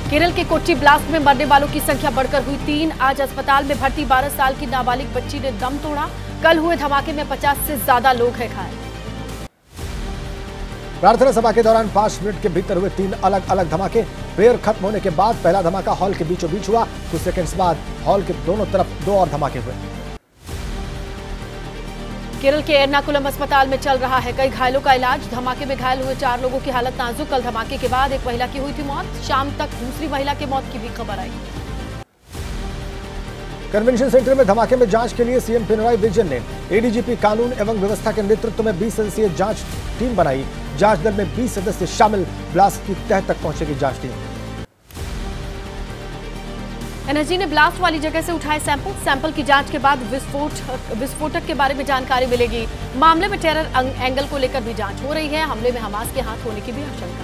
केरल के कोच्चि ब्लास्ट में मरने वालों की संख्या बढ़कर हुई 3। आज अस्पताल में भर्ती 12 साल की नाबालिग बच्ची ने दम तोड़ा। कल हुए धमाके में 50 से ज्यादा लोग हैं घायल। प्रार्थना सभा के दौरान 5 मिनट के भीतर हुए 3 अलग अलग धमाके। प्रेयर खत्म होने के बाद पहला धमाका हॉल के बीचों बीच हुआ। कुछ सेकंड्स बाद हॉल के दोनों तरफ 2 और धमाके हुए। केरल के एर्नाकुलम अस्पताल में चल रहा है कई घायलों का इलाज। धमाके में घायल हुए 4 लोगों की हालत नाजुक। कल धमाके के बाद एक महिला की हुई थी मौत। शाम तक दूसरी महिला की मौत की भी खबर आई। कन्वेंशन सेंटर में धमाके में जांच के लिए सीएम पिनराई विजयन ने एडीजीपी कानून एवं व्यवस्था के नेतृत्व में 20 सदस्यीय जांच टीम बनाई। जांच दल में 20 सदस्य शामिल। ब्लास्ट की तह तक पहुंचेगी जांच टीम। एनएसजी ने ब्लास्ट वाली जगह से उठाए सैंपल की जांच के बाद विस्फोटक के बारे में जानकारी मिलेगी। मामले में टेरर एंगल को लेकर भी जांच हो रही है। हमले में हमास के हाथ होने की भी आशंका।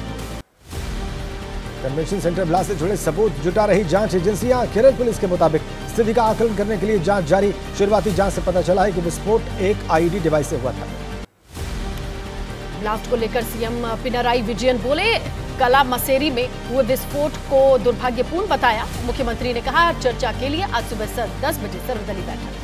कन्वेंशन सेंटर ब्लास्ट से जुड़े सबूत जुटा रही जांच एजेंसियां। केरल पुलिस के मुताबिक स्थिति का आकलन करने के लिए जांच जारी। शुरुआती जांच से पता चला है कि विस्फोट एक आईईडी डिवाइस से हुआ था। ब्लास्ट को लेकर सीएम पिनराई विजयन बोले, कला मसेरी में हुए विस्फोट को दुर्भाग्यपूर्ण बताया। मुख्यमंत्री ने कहा, चर्चा के लिए आज सुबह 10 बजे सर्वदलीय बैठक।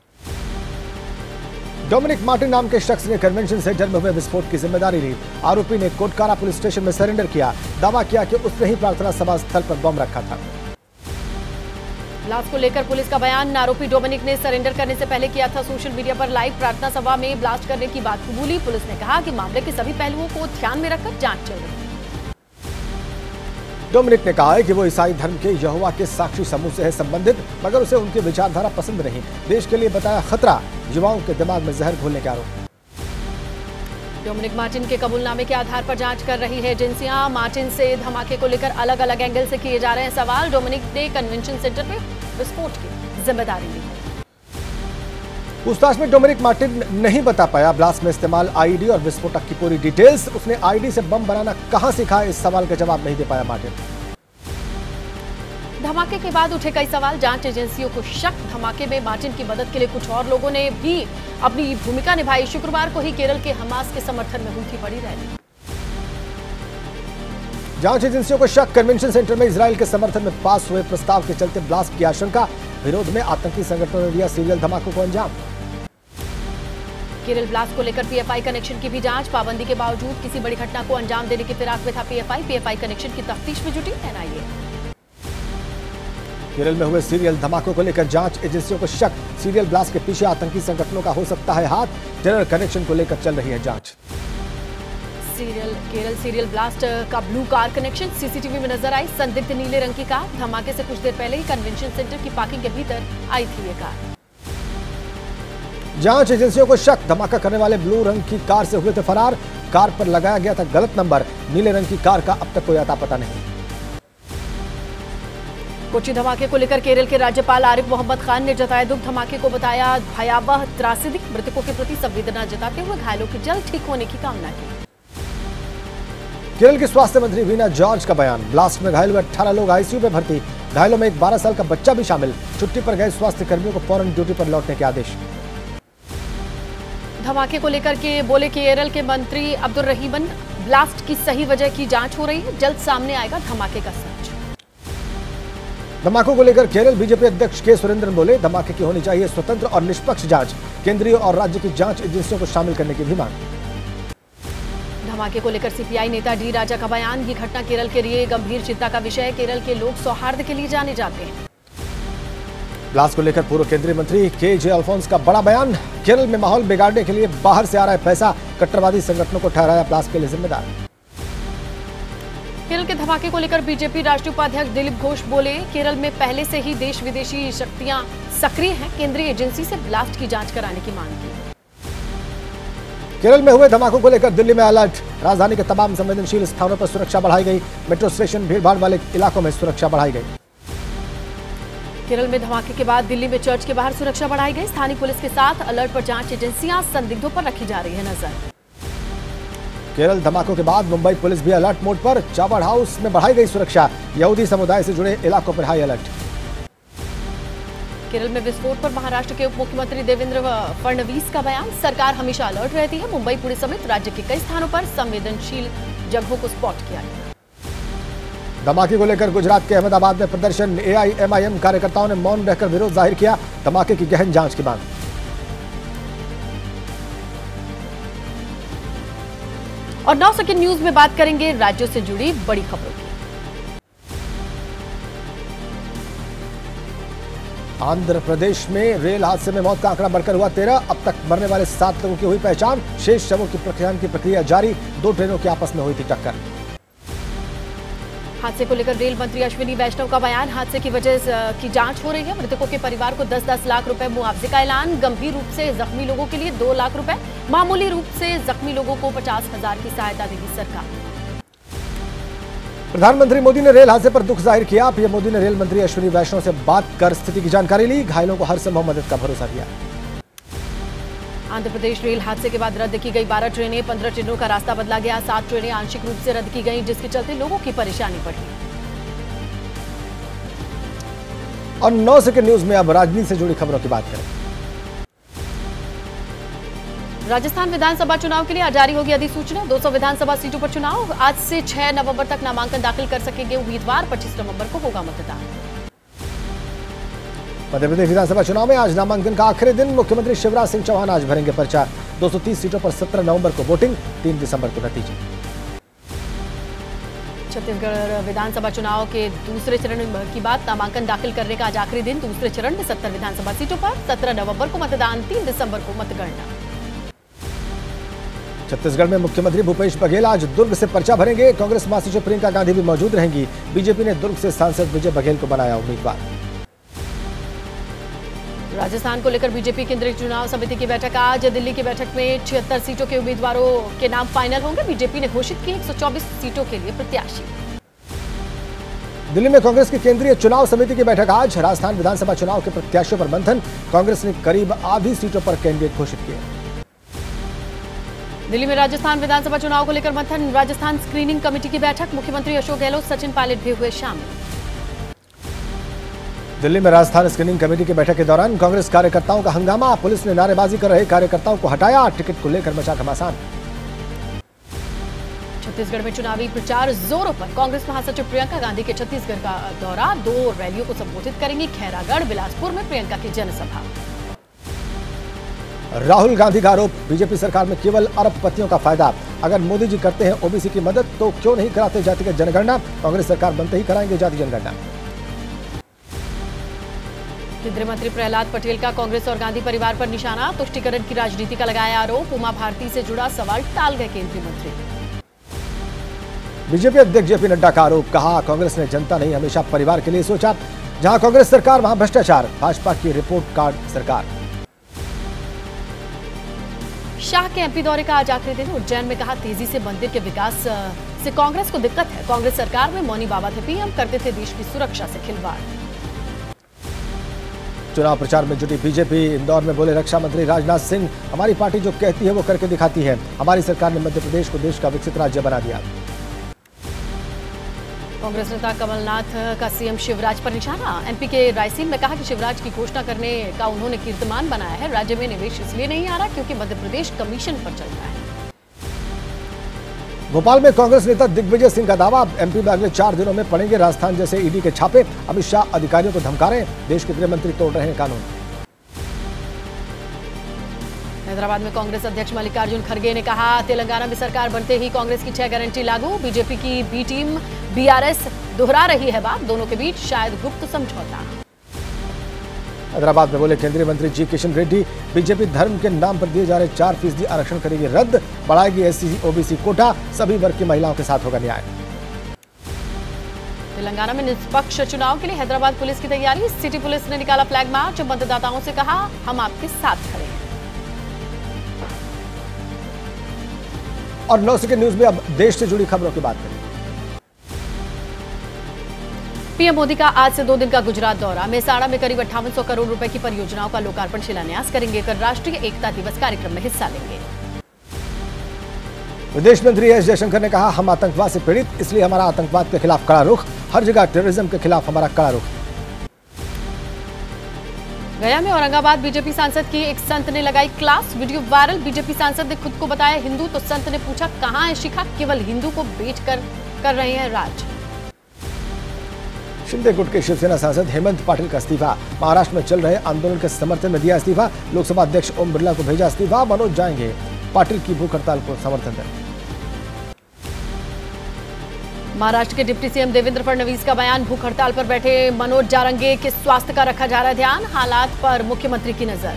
डोमिनिक मार्टिन नाम के शख्स ने कन्वेंशन सेंटर में हुए विस्फोट की जिम्मेदारी ली। आरोपी ने कोटकारा पुलिस स्टेशन में सरेंडर किया। दावा किया कि उसने ही प्रार्थना सभा स्थल पर बम रखा था। ब्लास्ट को लेकर पुलिस का बयान। आरोपी डोमिनिक ने सरेंडर करने से पहले किया था सोशल मीडिया पर लाइव। प्रार्थना सभा में ब्लास्ट करने की बात कबूली। पुलिस ने कहा कि मामले के सभी पहलुओं को ध्यान में रखकर जांच चल रही है। डोमिनिक ने कहा है कि वो ईसाई धर्म के यहोवा के साक्षी समूह से है संबंधित, मगर उसे उनकी विचारधारा पसंद नहीं। देश के लिए बताया खतरा। युवाओं के दिमाग में जहर घोलने के आरोप। डोमिनिक मार्टिन के कबूलनामे के आधार पर जांच कर रही है एजेंसियां। मार्टिन से धमाके को लेकर अलग अलग एंगल से किए जा रहे हैं सवाल। डोमिनिक ने कन्वेंशन सेंटर में विस्फोट की जिम्मेदारी ली। पूछताछ में डोमिनिक मार्टिन नहीं बता पाया ब्लास्ट में इस्तेमाल आईडी और विस्फोटक की पूरी डिटेल्स। उसने आईडी से बम बनाना कहां सीखा, इस सवाल का जवाब नहीं दे पाया मार्टिन। धमाके के बाद उठे कई सवाल। जांच एजेंसियों को शक। धमाके में मार्टिन की मदद के लिए कुछ और लोगों ने भी अपनी भूमिका निभाई। शुक्रवार को ही केरल के हमास के समर्थन में हुई थी बड़ी रैली। जांच एजेंसियों को शक। कन्वेंशन सेंटर में इजराइल के समर्थन में पास हुए प्रस्ताव के चलते ब्लास्ट की आशंका। विरोध में आतंकी संगठनों ने दिया सीरियल धमाकों को अंजाम। केरल ब्लास्ट को लेकर पीएफआई कनेक्शन की भी जांच। पाबंदी के बावजूद किसी बड़ी घटना को अंजाम देने की फिराक में था पीएफआई कनेक्शन की तफ्तीश में जुटी एनआईए। केरल में हुए सीरियल धमाकों को लेकर जांच एजेंसियों को शक। सीरियल ब्लास्ट के पीछे आतंकी संगठनों का हो सकता है हाथ। टेरर कनेक्शन को लेकर चल रही है जांच। केरल सीरियल ब्लास्ट का ब्लू कार कनेक्शन सीसीटीवी में नजर आई। संदिग्ध नीले रंग की कार। धमाके से कुछ देर पहले ही कन्वेंशन सेंटर की पार्किंग के भीतर आई थी ये कार। जांच एजेंसियों को शक। धमाका करने वाले ब्लू रंग की कार से हुए थे फरार। कार पर लगाया गया था गलत नंबर। नीले रंग की कार का अब तक कोई अता पता नहीं। कोच्चि धमाके को लेकर केरल के राज्यपाल आरिफ मोहम्मद खान ने जताया दुख। धमाके को बताया भयावह त्रासदी। मृतकों के प्रति संवेदना जताते हुए घायलों के जल्द ठीक होने की कामना की। केरल के स्वास्थ्य मंत्री वीना जॉर्ज का बयान। ब्लास्ट में घायल हुए 18 लोग आईसीयू में भर्ती। घायलों में एक 12 साल का बच्चा भी शामिल। छुट्टी पर गए स्वास्थ्य कर्मियों को फौरन ड्यूटी पर लौटने के आदेश। धमाके को लेकर के बोले केरल के मंत्री अब्दुल रहीमन, ब्लास्ट की सही वजह की जांच हो रही है। जल्द सामने आएगा धमाके का सच। धमाकों को लेकर केरल बीजेपी अध्यक्ष के सुरेंद्रन बोले, धमाके की होनी चाहिए स्वतंत्र और निष्पक्ष जांच। केंद्रीय और राज्य की जांच एजेंसियों को शामिल करने की भी मांग। धमाके को लेकर सीपीआई नेता डी राजा का बयान। ये घटना केरल के लिए गंभीर चिंता का विषय है। केरल के लोग सौहार्द के लिए जाने जाते हैं। ब्लास्ट को लेकर पूर्व केंद्रीय मंत्री के.जे. अल्फोंस का बड़ा बयान। केरल में माहौल बिगाड़ने के लिए बाहर से आ रहा है पैसा। कट्टरवादी संगठनों को ठहराया ब्लास्ट के लिए जिम्मेदार। केरल के धमाके को लेकर बीजेपी राष्ट्रीय उपाध्यक्ष दिलीप घोष बोले, केरल में पहले से ही देश विदेशी शक्तियां सक्रिय हैं। केंद्रीय एजेंसी से ब्लास्ट की जांच कराने की मांग की। केरल में हुए धमाकों को लेकर दिल्ली में अलर्ट। राजधानी के तमाम संवेदनशील स्थानों पर सुरक्षा बढ़ाई गई। मेट्रो स्टेशन, भीड़भाड़ वाले इलाकों में सुरक्षा बढ़ाई गई। केरल में धमाके के बाद दिल्ली में चर्च के बाहर सुरक्षा बढ़ाई गई। स्थानीय पुलिस के साथ अलर्ट पर जांच एजेंसियां संदिग्धों पर रखी जा रही है नजर। केरल धमाकों के बाद मुंबई पुलिस भी अलर्ट मोड पर। चावड़ हाउस में बढ़ाई गई सुरक्षा। यहूदी समुदाय से जुड़े इलाकों पर हाई अलर्ट। केरल में विस्फोट पर महाराष्ट्र के उप मुख्यमंत्री देवेंद्र फडणवीस का बयान। सरकार हमेशा अलर्ट रहती है। मुंबई पुलिस समेत राज्य के कई स्थानों पर संवेदनशील जगहों को स्पॉट किया गया। धमाके को लेकर गुजरात के अहमदाबाद में प्रदर्शन, एआईएमआईएम कार्यकर्ताओं ने मौन रहकर विरोध जाहिर किया, धमाके की गहन जांच की मांग। और 9 सेकंड न्यूज में बात करेंगे राज्यों से जुड़ी बड़ी खबरों की। आंध्र प्रदेश में रेल हादसे में मौत का आंकड़ा बढ़कर हुआ 13। अब तक मरने वाले 7 लोगों की हुई पहचान, शेष शवों की पहचान की प्रक्रिया जारी। 2 ट्रेनों की आपस में हुई थी टक्कर। हादसे को लेकर रेल मंत्री अश्विनी वैष्णव का बयान, हादसे की वजह की जांच हो रही है। मृतकों के परिवार को 10-10 लाख रुपए मुआवजे का ऐलान। गंभीर रूप से जख्मी लोगों के लिए 2 लाख रुपए, मामूली रूप से जख्मी लोगों को 50,000 की सहायता देगी सरकार। प्रधानमंत्री मोदी ने रेल हादसे पर दुख जाहिर किया। पीएम मोदी ने रेल मंत्री अश्विनी वैष्णव से बात कर स्थिति की जानकारी ली, घायलों को हर संभव मदद का भरोसा दिया। आंध्र प्रदेश रेल हादसे के बाद रद्द की गई 12 ट्रेनें, 15 ट्रेनों का रास्ता बदला गया। 7 ट्रेनें आंशिक रूप से रद्द की गईं, जिसके चलते लोगों की परेशानी बढ़ी। और 9 सेकंड न्यूज में अब राजनीति से जुड़ी खबरों की बात करें। राजस्थान विधानसभा चुनाव के लिए आज जारी होगी अधिसूचना। 200 विधानसभा सीटों पर चुनाव। आज से 6 नवंबर तक नामांकन दाखिल कर सकेंगे उम्मीदवार। 25 नवंबर को होगा मतदान। मध्य प्रदेश विधानसभा चुनाव में आज नामांकन का आखिरी दिन। मुख्यमंत्री शिवराज सिंह चौहान आज भरेंगे पर्चा। 230 सीटों पर 17 नवंबर को वोटिंग, 3 दिसंबर को नतीजे। छत्तीसगढ़ विधानसभा चुनाव के दूसरे चरण की बात, नामांकन दाखिल करने का आज आखिरी दिन। दूसरे चरण में 70 विधानसभा सीटों पर 17 नवंबर को मतदान, 3 दिसंबर को मतगणना। छत्तीसगढ़ में मुख्यमंत्री भूपेश बघेल आज दुर्ग से पर्चा भरेंगे। कांग्रेस महासचिव प्रियंका गांधी भी मौजूद रहेंगी। बीजेपी ने दुर्ग से सांसद विजय बघेल को बनाया उम्मीदवार। राजस्थान को लेकर बीजेपी केंद्रीय चुनाव समिति की बैठक आज। दिल्ली की बैठक में 76 सीटों के उम्मीदवारों के नाम फाइनल होंगे। बीजेपी ने घोषित की 124 सीटों के लिए प्रत्याशी। दिल्ली में कांग्रेस की केंद्रीय चुनाव समिति की बैठक आज। राजस्थान विधानसभा चुनाव के प्रत्याशियों पर मंथन। कांग्रेस ने करीब आधी सीटों पर कैंडिडेट घोषित किए। दिल्ली में राजस्थान विधानसभा चुनाव को लेकर मंथन। राजस्थान स्क्रीनिंग कमेटी की बैठक। मुख्यमंत्री अशोक गहलोत, सचिन पायलट भी हुए शामिल। दिल्ली में राजस्थान स्क्रीनिंग कमेटी की बैठक के दौरान कांग्रेस कार्यकर्ताओं का हंगामा। पुलिस ने नारेबाजी कर रहे कार्यकर्ताओं को हटाया। टिकट को लेकर मचा घमासान। छत्तीसगढ़ में चुनावी प्रचार जोरों पर। कांग्रेस महासचिव प्रियंका गांधी के छत्तीसगढ़ का दौरा। 2 रैलियों को संबोधित करेंगी। खैरागढ़, बिलासपुर में प्रियंका की जनसभा। राहुल गांधी का आरोप, बीजेपी सरकार में केवल अरबपतियों का फायदा। अगर मोदी जी करते हैं ओबीसी की मदद तो क्यों नहीं कराते जातिगत जनगणना। कांग्रेस सरकार बनते ही कराएंगे जाति जनगणना। केंद्रीय मंत्री प्रहलाद पटेल का कांग्रेस और गांधी परिवार पर निशाना। तुष्टीकरण की राजनीति का लगाया आरोप। उमा भारती से जुड़ा सवाल टाल गए केंद्रीय मंत्री। बीजेपी अध्यक्ष जेपी नड्डा का आरोप, कहा कांग्रेस ने जनता नहीं हमेशा परिवार के लिए सोचा। जहां कांग्रेस सरकार वहां भ्रष्टाचार। भाजपा की रिपोर्ट कार्ड सरकार। शाह के एमपी दौरे का आज आखिरी दिन। उज्जैन में कहा तेजी से मंदिर के विकास से कांग्रेस को दिक्कत है। कांग्रेस सरकार में मौनी बाबा थे पीएम, करते थे देश की सुरक्षा से खिलवाड़। चुनाव प्रचार में जुटी बीजेपी। इंदौर में बोले रक्षा मंत्री राजनाथ सिंह, हमारी पार्टी जो कहती है वो करके दिखाती है। हमारी सरकार ने मध्य प्रदेश को देश का विकसित राज्य बना दिया। कांग्रेस नेता कमलनाथ का सीएम शिवराज पर निशाना। एमपी के रायसीन में कहा कि शिवराज की घोषणा करने का उन्होंने कीर्तिमान बनाया है। राज्य में निवेश इसलिए नहीं आ रहा क्योंकि मध्य प्रदेश कमीशन पर चल रहा है। भोपाल में कांग्रेस नेता दिग्विजय सिंह का दावा, एमपी में अगले 4 दिनों में पड़ेंगे राजस्थान जैसे ईडी के छापे। अमित शाह अधिकारियों को धमका रहे हैं। देश के गृह मंत्री तोड़ रहे हैं कानून। हैदराबाद में कांग्रेस अध्यक्ष मल्लिकार्जुन खड़गे ने कहा, तेलंगाना में सरकार बनते ही कांग्रेस की 6 गारंटी लागू। बीजेपी की बी टीम बीआरएस दोहरा रही है बात। दोनों के बीच शायद गुप्त समझौता। हैदराबाद में बोले केंद्रीय मंत्री जी किशन रेड्डी, बीजेपी धर्म के नाम पर दिए जा रहे 4% आरक्षण करेगी रद्द। बढ़ाएगी एससी ओबीसी कोटा। सभी वर्ग की महिलाओं के साथ होगा न्याय। तेलंगाना में निष्पक्ष चुनाव के लिए हैदराबाद पुलिस की तैयारी। सिटी पुलिस ने निकाला फ्लैग मार्च। मतदाताओं से कहा, हम आपके साथ खड़े हैं। और 9 सेकंड न्यूज में अब देश से जुड़ी खबरों की बात करें। पीएम मोदी का आज से 2 दिन का गुजरात दौरा। मेहसाणा में करीब 5800 करोड़ रुपए की परियोजनाओं का लोकार्पण शिलान्यास करेंगे। कल राष्ट्रीय एकता दिवस कार्यक्रम में हिस्सा लेंगे। विदेश मंत्री एस जयशंकर ने कहा, हम आतंकवाद से पीड़ित, इसलिए हमारा आतंकवाद के खिलाफ कड़ा रुख। हर जगह टेररिज्म के खिलाफ हमारा कड़ा रुख। गया में औरंगाबाद बीजेपी सांसद की एक संत ने लगाई क्लास। Video viral. बीजेपी सांसद ने खुद को बताया हिंदू, तो संत ने पूछा कहां है शिखा। केवल हिंदू को बेच कर रहे हैं राज। शिंदे गुट के शिवसेना सांसद हेमंत पाटिल का इस्तीफा। महाराष्ट्र में चल रहे आंदोलन के समर्थन में दिया इस्तीफा। लोकसभा अध्यक्ष ओम बिरला को भेजा इस्तीफा। मनोज जाएंगे पाटिल की भूख हड़ताल को समर्थन दें। महाराष्ट्र के डिप्टी सीएम देवेंद्र फडणवीस का बयान। भूख हड़ताल पर बैठे मनोज जारंगे के स्वास्थ्य का रखा जा रहा है ध्यान। हालात पर मुख्यमंत्री की नजर।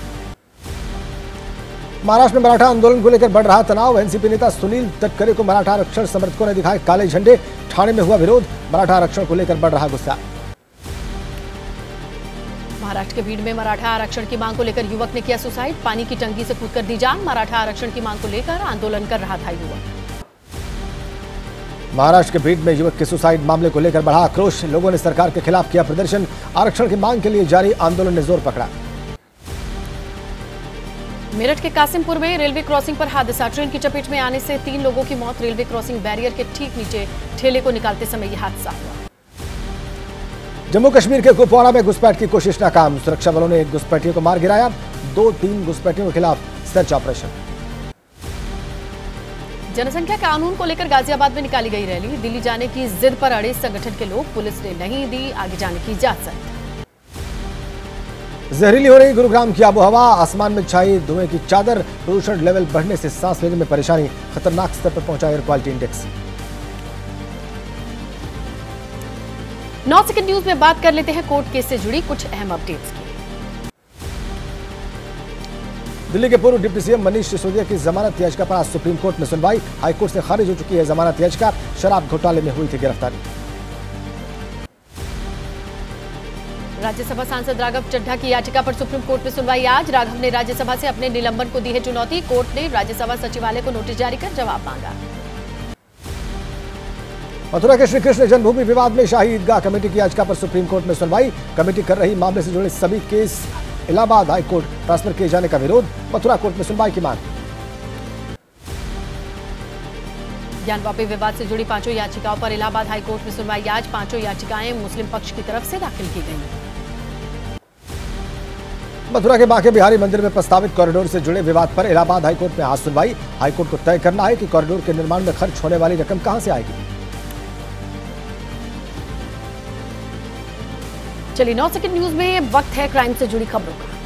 महाराष्ट्र में मराठा आंदोलन को लेकर बढ़ रहा तनाव। एनसीपी नेता सुनील तटकरे को मराठा आरक्षण समर्थकों ने दिखाए काले झंडे। ठाणे में हुआ विरोध। मराठा आरक्षण को लेकर बढ़ रहा गुस्सा। महाराष्ट्र के भीड़ में मराठा आरक्षण की मांग को लेकर युवक ने किया सुसाइड। पानी की टंकी से कूदकर दी जान। मराठा आरक्षण की मांग को लेकर आंदोलन कर रहा था युवक। महाराष्ट्र के भीड़ में युवक के सुसाइड मामले को लेकर बढ़ा आक्रोश। लोगों ने सरकार के खिलाफ किया प्रदर्शन। आरक्षण की मांग के लिए जारी आंदोलन ने जोर पकड़ा। मेरठ के कासिमपुर में रेलवे क्रॉसिंग पर हादसा। ट्रेन की चपेट में आने से 3 लोगों की मौत। रेलवे क्रॉसिंग बैरियर के ठीक नीचे ठेले को निकालते समय यह हादसा हुआ। जम्मू कश्मीर के कुपवाड़ा में घुसपैठ की कोशिश नाकाम। सुरक्षा बलों ने एक घुसपैठियों को मार गिराया। 2-3 घुसपैठियों के खिलाफ सर्च ऑपरेशन। जनसंख्या कानून को लेकर गाजियाबाद में निकाली गई रैली। दिल्ली जाने की जिद पर अड़े संगठन के लोग। पुलिस ने नहीं दी आगे जाने की इजाजत। जहरीली हो रही गुरुग्राम की आबोहवा। आसमान में छाई धुएं की चादर। प्रदूषण लेवल बढ़ने से सांस लेने में परेशानी। खतरनाक स्तर पर पहुंचा air quality index. 9 second news में बात कर लेते हैं कोर्ट केस से जुड़ी कुछ अहम अपडेट्स की। दिल्ली के पूर्व डिप्टी सीएम मनीष सिसोदिया की जमानत याचिका पर आज सुप्रीम कोर्ट में सुनवाई। हाईकोर्ट से खारिज हो चुकी है जमानत याचिका। शराब घोटाले में हुई थी गिरफ्तारी। राज्यसभा सांसद राघव चड्ढा की याचिका पर सुप्रीम कोर्ट में सुनवाई आज। राघव ने राज्यसभा से अपने निलंबन को दी है चुनौती। कोर्ट ने राज्यसभा सचिवालय को नोटिस जारी कर जवाब मांगा। मथुरा के श्री कृष्ण जन्मभूमि विवाद में शाही ईदगाह कमेटी की याचिका पर सुप्रीम कोर्ट में सुनवाई। कमेटी कर रही मामले से जुड़े सभी केस इलाहाबाद हाईकोर्ट ट्रांसफर किए जाने का विरोध। मथुरा कोर्ट में सुनवाई की मांग। ज्ञानवापी विवाद से जुड़ी 5 याचिकाओं पर इलाहाबाद हाईकोर्ट में सुनवाई आज। 5 याचिकाएं मुस्लिम पक्ष की तरफ से दाखिल की गई। मथुरा के बांके बिहारी मंदिर में प्रस्तावित कॉरिडोर से जुड़े विवाद पर इलाहाबाद हाईकोर्ट में आज सुनवाई। हाईकोर्ट को तय करना है कि कॉरिडोर के निर्माण में खर्च होने वाली रकम कहां से आएगी। चलिए 9 सेकंड न्यूज में वक्त है क्राइम से जुड़ी खबरों का।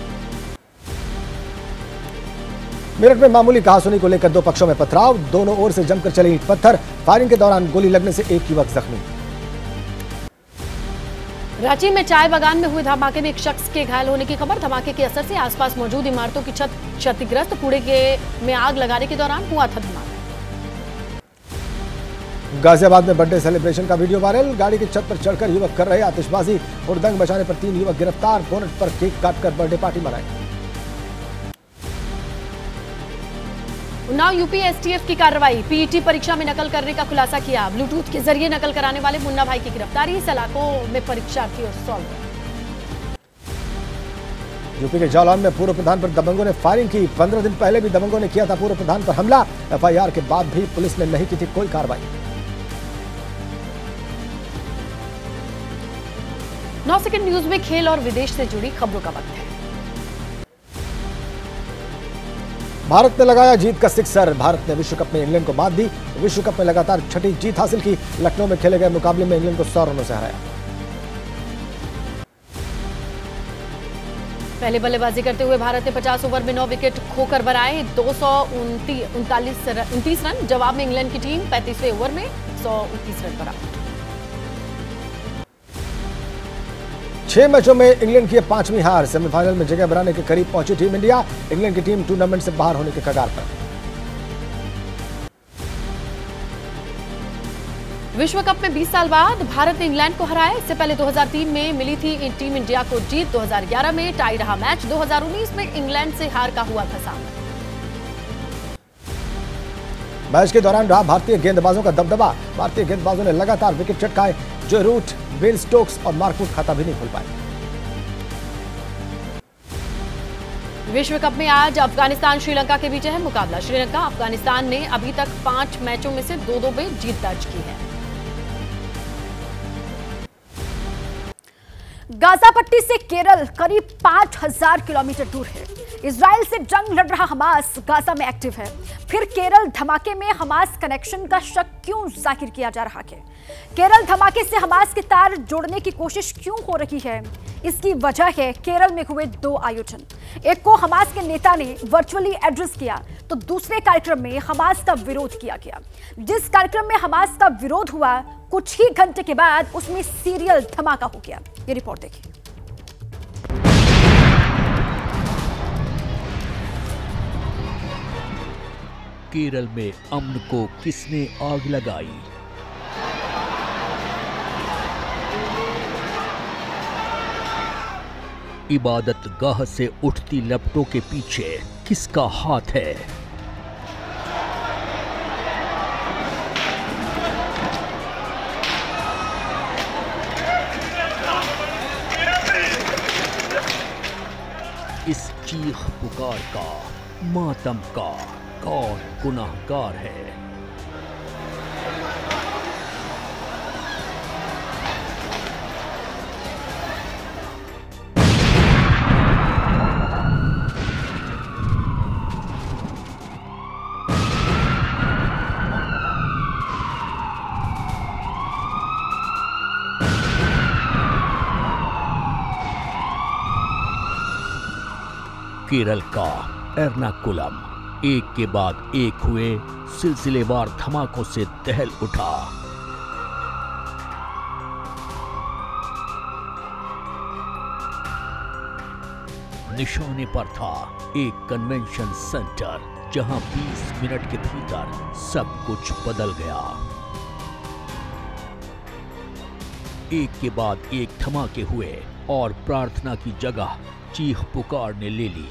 मेरठ में मामूली कहासुनी को लेकर 2 पक्षों में पथराव। दोनों ओर से जमकर चले ईंट पत्थर। फायरिंग के दौरान गोली लगने से एक युवक जख्मी। रांची में चाय बागान में हुए धमाके में एक शख्स के घायल होने की खबर। धमाके के असर से आसपास मौजूद इमारतों की छत क्षतिग्रस्त। कूड़े में आग लगाने के दौरान हुआ था धमाका। गाजियाबाद में बर्थडे सेलिब्रेशन का वीडियो वायरल। गाड़ी की छत पर चढ़कर युवक कर रहे आतिशबाजी। हुड़दंग मचाने पर 3 युवक गिरफ्तार। बोनट पर केक काटकर बर्थडे पार्टी मनाई। उन्नाव यूपी एसटीएफ की कार्रवाई। पीईटी परीक्षा में नकल करने का खुलासा किया। ब्लूटूथ के जरिए नकल कराने वाले मुन्ना भाई की गिरफ्तारी। सलाखों में परीक्षार्थी और सॉल्वर। यूपी के जालौन में पूर्व प्रधान पर दबंगों ने फायरिंग की। 15 दिन पहले भी दबंगों ने किया था पूर्व प्रधान पर हमला। एफआईआर के बाद भी पुलिस ने नहीं की थी कोई कार्रवाई। 9 सेकंड न्यूज में खेल और विदेश से जुड़ी खबरों का वक्त है। भारत ने लगाया जीत का सिक्सर। भारत ने विश्व कप में इंग्लैंड को मात दी। विश्व कप में लगातार 6ठी जीत हासिल की। लखनऊ में खेले गए मुकाबले में इंग्लैंड को 100 रनों से हराया। पहले बल्लेबाजी करते हुए भारत ने 50 ओवर में 9 विकेट खोकर बनाए 229 रन। जवाब में इंग्लैंड की टीम 35वें ओवर में 129 रन पर आउट। 6 मैचों में इंग्लैंड की 5वीं हार। सेमीफाइनल में जगह बनाने के करीब पहुंची टीम इंडिया। इंग्लैंड की टीम टूर्नामेंट से बाहर होने के कगार पर। विश्व कप में 20 साल बाद भारत ने इंग्लैंड को हराया। इससे पहले 2003 में मिली थी टीम इंडिया को जीत। 2011 में टाई रहा मैच। 2019 में इंग्लैंड से हार का हुआ था सामना। मैच के दौरान रहा भारतीय गेंदबाजों का दबदबा। भारतीय गेंदबाजों ने लगातार विकेट चटकाए। जो रूट, बेल स्टोक्स और मार्कवुड खाता भी नहीं खोल पाए। विश्व कप में आज अफगानिस्तान श्रीलंका के बीच है मुकाबला। श्रीलंका अफगानिस्तान ने अभी तक 5 मैचों में से 2-2 में जीत दर्ज की है। गाजा पट्टी से केरल करीब 5000 किलोमीटर दूर है। इजराइल से जंग लड़ रहा हमास गाजा में एक्टिव है। फिर केरल धमाके में हमास कनेक्शन का शक क्यों जाहिर किया जा रहा है? केरल धमाके से हमास के तार जोड़ने की कोशिश क्यों हो रही है? इसकी वजह है केरल में हुए 2 आयोजन। एक को हमास के नेता ने वर्चुअली एड्रेस किया तो दूसरे कार्यक्रम में हमास का विरोध किया गया। जिस कार्यक्रम में हमास का विरोध हुआ, कुछ ही घंटे के बाद उसमें सीरियल धमाका हो गया। ये रिपोर्ट देखिए। केरल में अमन को किसने आग लगाई? इबादत गाह से उठती लपटों के पीछे किसका हाथ है? इस चीख पुकार का, मातम का कौन गुनाहगार है? केरल का एर्नाकुलम एक के बाद एक हुए सिलसिलेवार धमाकों से दहल उठा। निशाने पर था एक कन्वेंशन सेंटर, जहां 20 मिनट के भीतर सब कुछ बदल गया। एक के बाद एक धमाके हुए और प्रार्थना की जगह चीख पुकार ने ले ली।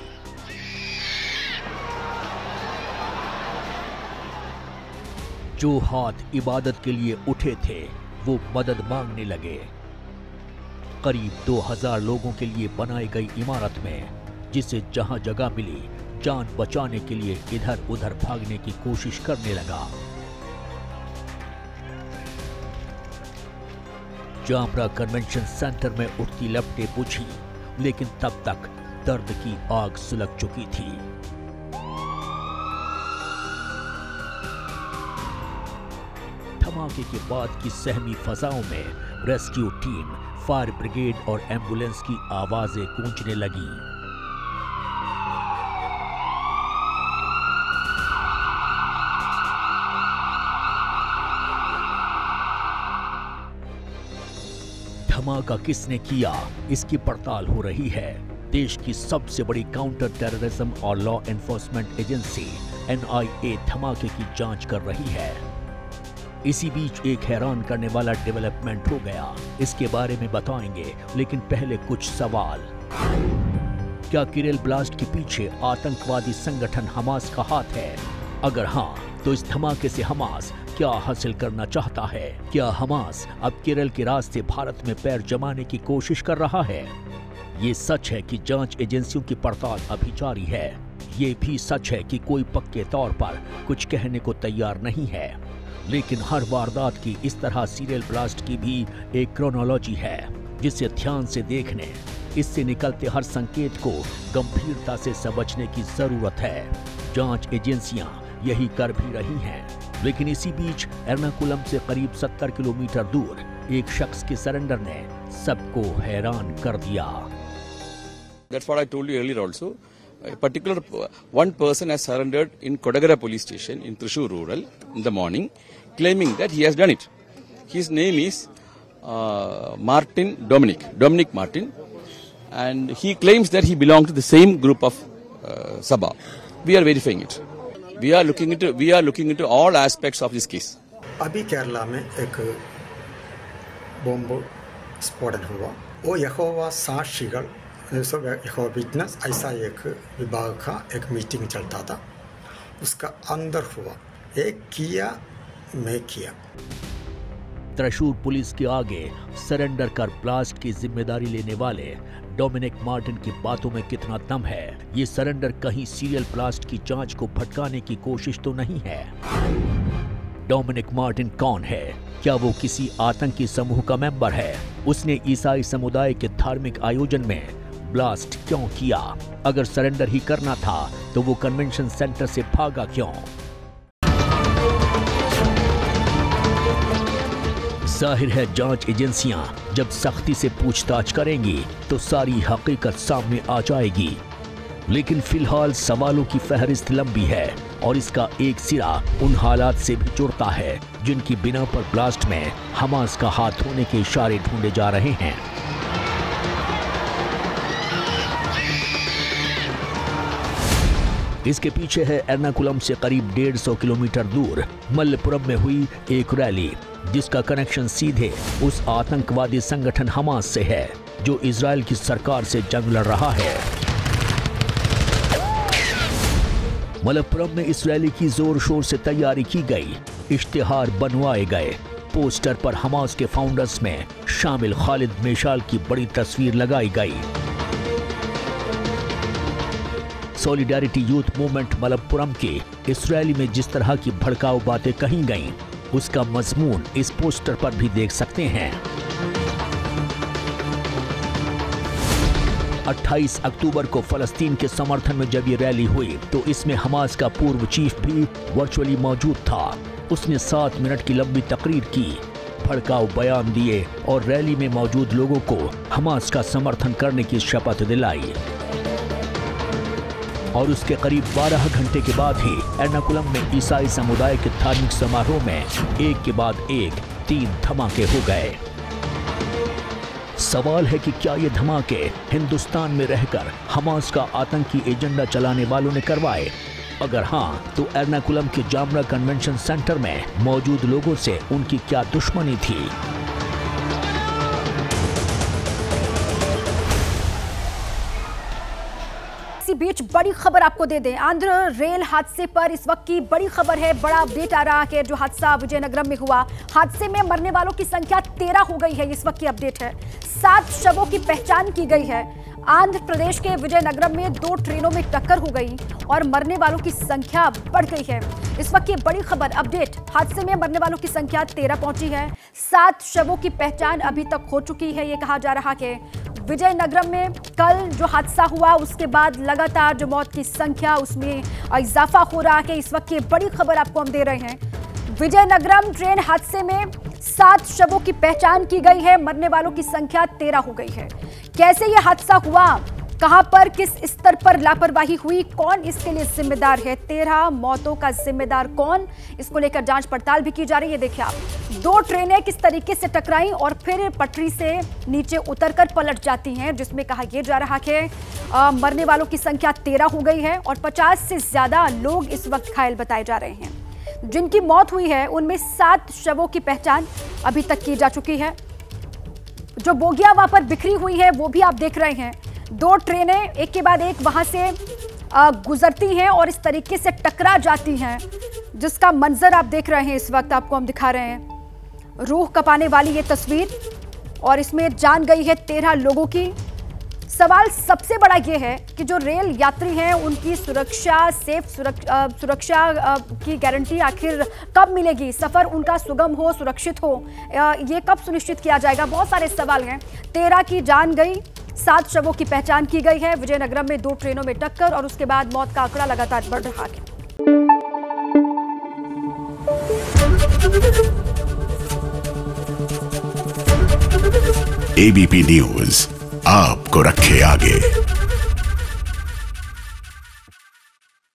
जो हाथ इबादत के लिए उठे थे वो मदद मांगने लगे। करीब 2000 लोगों के लिए बनाई गई इमारत में, जिसे जहां जगह मिली जान बचाने के लिए इधर उधर भागने की कोशिश करने लगा। जामरा कन्वेंशन सेंटर में उठती लपटें बुझी, लेकिन तब तक दर्द की आग सुलग चुकी थी। धमाके के बाद की सहमी फजाओं में रेस्क्यू टीम, फायर ब्रिगेड और एम्बुलेंस की आवाजें गूंजने लगीं। धमाका किसने किया, इसकी पड़ताल हो रही है। देश की सबसे बड़ी काउंटर टेररिज्म और लॉ एनफोर्समेंट एजेंसी NIA धमाके की जांच कर रही है। इसी बीच एक हैरान करने वाला डेवलपमेंट हो गया, इसके बारे में बताएंगे, लेकिन पहले कुछ सवाल। क्या केरल ब्लास्ट के पीछे आतंकवादी संगठन हमास का हाथ है? अगर हाँ, तो इस धमाके से हमास क्या हासिल करना चाहता है? क्या हमास अब केरल के रास्ते भारत में पैर जमाने की कोशिश कर रहा है? ये सच है कि जांच एजेंसियों की पड़ताल अभी जारी है। ये भी सच है कि कोई पक्के तौर पर कुछ कहने को तैयार नहीं है। लेकिन हर वारदात की इस तरह सीरियल ब्लास्ट की भी एक क्रोनोलॉजी है, जिसे ध्यान से देखने, इससे निकलते हर संकेत को गंभीरता से समझने की जरूरत है। जांच एजेंसियां यही कर भी रही हैं। लेकिन इसी बीच एर्नाकुलम से करीब 70 किलोमीटर दूर एक शख्स के सरेंडर ने सबको हैरान कर दिया। That's what I told you earlier also. A particular one person has surrendered in Kodagara police station in Thrissur rural in the morning, claiming that he has done it. His name is Dominic Martin, and he claims that he belongs to the same group of Sabha. We are verifying it. We are looking into all aspects of this case. अभी केरला में एक bomb स्फोटन हुआ। वो यहोवा साक्षिகள் यहोवा witness ऐसा एक विभाग का एक मीटिंग चलता था, उसका अंदर हुआ। एक किया, मैं किया। त्रिशूर पुलिस के आगे सरेंडर कर ब्लास्ट की जिम्मेदारी लेने वाले डोमिनिक मार्टिन की बातों में कितना दम है? ये सरेंडर कहीं सीरियल ब्लास्ट की जांच को भटकाने की कोशिश तो नहीं है? डोमिनिक मार्टिन कौन है? क्या वो किसी आतंकी समूह का मेंबर है? उसने ईसाई समुदाय के धार्मिक आयोजन में ब्लास्ट क्यों किया? अगर सरेंडर ही करना था तो वो कन्वेंशन सेंटर से भागा क्यों? जाहिर है जांच एजेंसियां जब सख्ती से पूछताछ करेंगी तो सारी हकीकत सामने आ जाएगी। लेकिन फिलहाल सवालों की फहरिस्त लंबी है और इसका एक सिरा उन हालात से भी जुड़ता है जिनकी बिना पर ब्लास्ट में हमास का हाथ होने के इशारे ढूंढे जा रहे हैं। इसके पीछे है एर्नाकुलम से करीब 150 किलोमीटर दूर मलप्पुरम में हुई एक रैली, जिसका कनेक्शन सीधे उस आतंकवादी संगठन हमास से है जो इजराइल की सरकार से जंग लड़ रहा है। मलप्पुरम में इस रैली की जोर शोर से तैयारी की गई, इश्तिहार बनवाए गए, पोस्टर पर हमास के फाउंडर्स में शामिल खालिद मेशाल की बड़ी तस्वीर लगाई गई। सॉलिडारिटी यूथ मूवमेंट मलप्पुरम की इस रैली में जिस तरह की भड़काऊ बातें कही गईं, उसका मजमून इस पोस्टर पर भी देख सकते हैं। 28 अक्टूबर को फलस्तीन के समर्थन में जब ये रैली हुई तो इसमें हमास का पूर्व चीफ भी वर्चुअली मौजूद था। उसने 7 मिनट की लंबी तकरीर की, भड़काऊ बयान दिए और रैली में मौजूद लोगों को हमास का समर्थन करने की शपथ दिलाई। और उसके करीब 12 घंटे के बाद ही एर्नाकुलम में ईसाई समुदाय के धार्मिक समारोह में एक के बाद एक 3 धमाके हो गए। सवाल है कि क्या ये धमाके हिंदुस्तान में रहकर हमास का आतंकी एजेंडा चलाने वालों ने करवाए? अगर हाँ, तो एर्नाकुलम के जामरा कन्वेंशन सेंटर में मौजूद लोगों से उनकी क्या दुश्मनी थी? इसी बीच बड़ी खबर आपको दे दें, आंध्र रेल हादसे पर इस वक्त की बड़ी खबर है। बड़ा अपडेट आ रहा है। जो हादसा विजयनगरम में हुआ, हादसे में मरने वालों की संख्या 13 हो गई है। इस वक्त की अपडेट है। 7 शवों की पहचान की गई है। आंध्र प्रदेश के विजयनगरम में 2 ट्रेनों में टक्कर हो गई और मरने वालों की संख्या बढ़ गई है। इस वक्त की बड़ी खबर अपडेट, हादसे में मरने वालों की संख्या 13 पहुंची है। 7 शवों की पहचान अभी तक हो चुकी है। ये कहा जा रहा है विजयनगरम में कल जो हादसा हुआ उसके बाद लगातार जो मौत की संख्या उसमें इजाफा हो रहा है। इस वक्त की बड़ी खबर आपको हम दे रहे हैं। विजयनगरम ट्रेन हादसे में 7 शवों की पहचान की गई है। मरने वालों की संख्या 13 हो गई है। कैसे यह हादसा हुआ, कहां पर किस स्तर पर लापरवाही हुई, कौन इसके लिए जिम्मेदार है, 13 मौतों का जिम्मेदार कौन, इसको लेकर जांच पड़ताल भी की जा रही है। देखिए आप, 2 ट्रेनें किस तरीके से टकराई और फिर पटरी से नीचे उतरकर पलट जाती हैं, जिसमें कहा यह जा रहा है मरने वालों की संख्या 13 हो गई है और 50 से ज्यादा लोग इस वक्त घायल बताए जा रहे हैं। जिनकी मौत हुई है उनमें 7 शवों की पहचान अभी तक की जा चुकी है। जो बोगियां वहां पर बिखरी हुई है वो भी आप देख रहे हैं। 2 ट्रेनें एक के बाद एक वहां से गुजरती हैं और इस तरीके से टकरा जाती हैं, जिसका मंजर आप देख रहे हैं। इस वक्त आपको हम दिखा रहे हैं रूह कपाने वाली ये तस्वीर, और इसमें जान गई है 13 लोगों की। सवाल सबसे बड़ा ये है कि जो रेल यात्री हैं उनकी सुरक्षा, सुरक्षा की गारंटी आखिर कब मिलेगी, सफ़र उनका सुगम हो, सुरक्षित हो, ये कब सुनिश्चित किया जाएगा। बहुत सारे सवाल हैं। 13 की जान गई, 7 शवों की पहचान की गई है। विजयनगरम में 2 ट्रेनों में टक्कर और उसके बाद मौत का आंकड़ा लगातार बढ़ रहा है। एबीपी न्यूज आपको रखे आगे।